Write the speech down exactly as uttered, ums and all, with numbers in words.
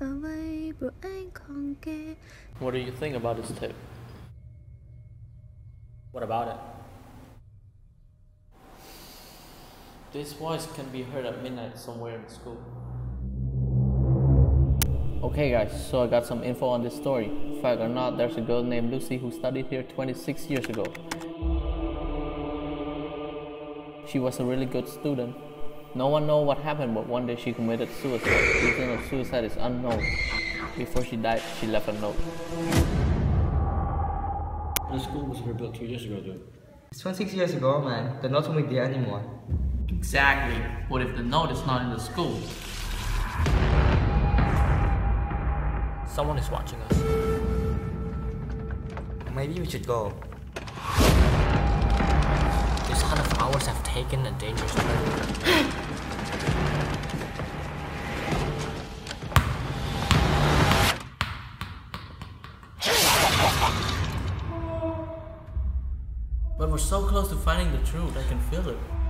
What do you think about this tip? What about it? This voice can be heard at midnight somewhere in school. Okay guys, so I got some info on this story. Fact or not, there's a girl named Lucy who studied here twenty-six years ago. She was a really good student. No one knows what happened, but one day she committed suicide. The reason of suicide is unknown. Before she died, she left a note. The school was rebuilt two years ago, dude. It's twenty-six years ago, man. They're not only there anymore. Exactly. What if the note is not in the school? Someone is watching us. Maybe we should go. This hunt of ours have taken a dangerous turn. But we're so close to finding the truth, I can feel it.